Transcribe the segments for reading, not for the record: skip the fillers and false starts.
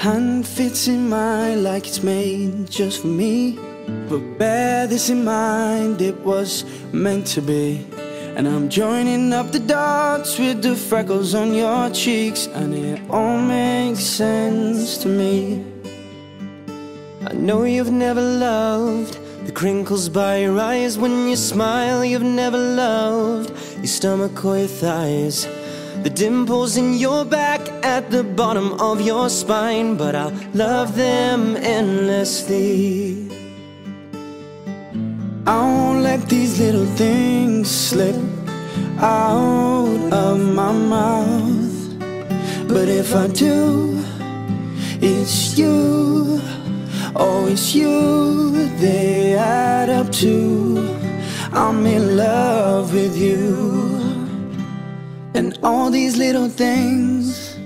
hand fits in mine like it's made just for me. But bear this in mind, it was meant to be. And I'm joining up the dots with the freckles on your cheeks, and it all makes sense to me. I know you've never loved the crinkles by your eyes when you smile. You've never loved your stomach or your thighs, the dimples in your back at the bottom of your spine. But I'll love them endlessly. I won't let these little things slip out of my mouth. But if I do, it's you, oh it's you, they add up to I'm in love with you. And all these little things.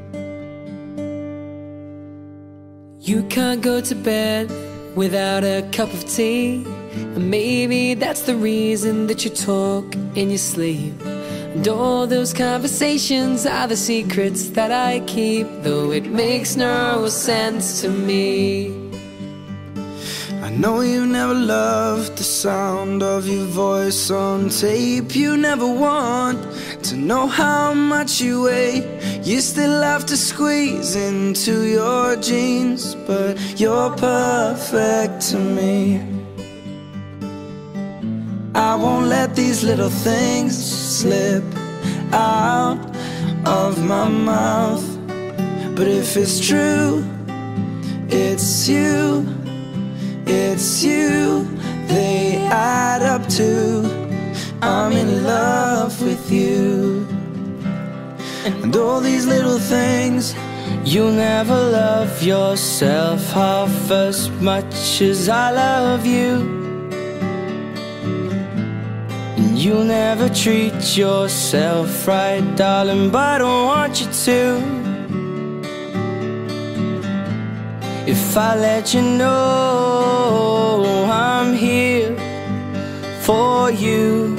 You can't go to bed without a cup of tea, and maybe that's the reason that you talk in your sleep. And all those conversations are the secrets that I keep, though it makes no sense to me. I know you never loved the sound of your voice on tape. You never want to know how much you weigh. You still have to squeeze into your jeans, but you're perfect to me. I won't let these little things slip out of my mouth. But if it's true, it's you, it's you, they add up to I'm in love with you. And all these little things. You'll never love yourself half as much as I love you. And you'll never treat yourself right, darling, but I don't want you to. If I let you know I'm here for you,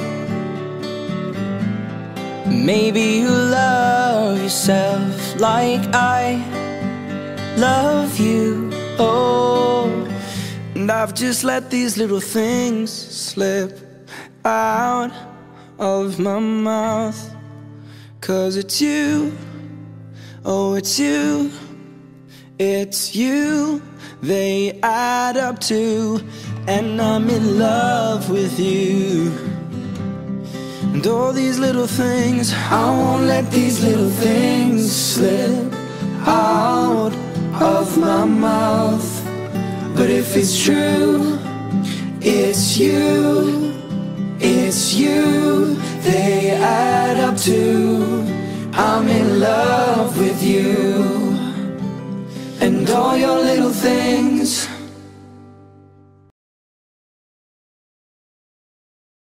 maybe you'll love yourself like I love you. Oh, and I've just let these little things slip out of my mouth. 'Cause it's you, oh it's you, it's you, they add up to, and I'm in love with you. And all these little things, I won't let these little things slip out of my mouth. But if it's true, it's you, it's you, they add up to I'm in love with you. And all your little things.